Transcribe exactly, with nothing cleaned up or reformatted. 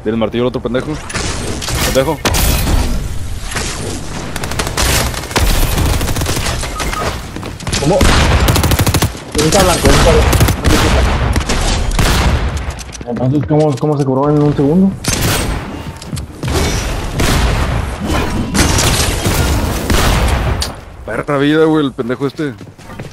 Del martillo el otro pendejo. Pendejo. ¿Cómo? Pinta blanco, pinta blanco. Entonces, ¿cómo, ¿cómo se curó en un segundo? Perra vida, güey, el pendejo este.